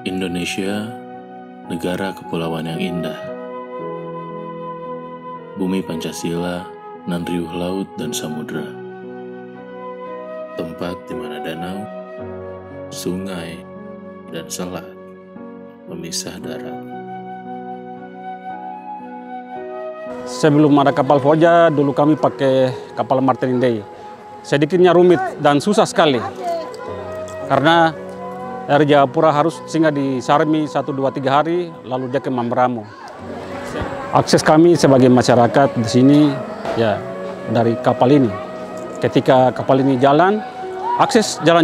Indonesia, negara kepulauan yang indah. Bumi Pancasila nan riuh laut dan samudra. Tempat di mana danau, sungai, dan selat memisah darat. Sebelum ada kapal Foja, dulu kami pakai kapal Martin Day. Sedikitnya rumit dan susah sekali. Karena dari Jayapura harus singgah di Sarmi 1, 2, 3 hari, lalu dia ke Mamberamo. Akses kami sebagai masyarakat di sini ya dari kapal ini. Ketika kapal ini jalan, akses jalan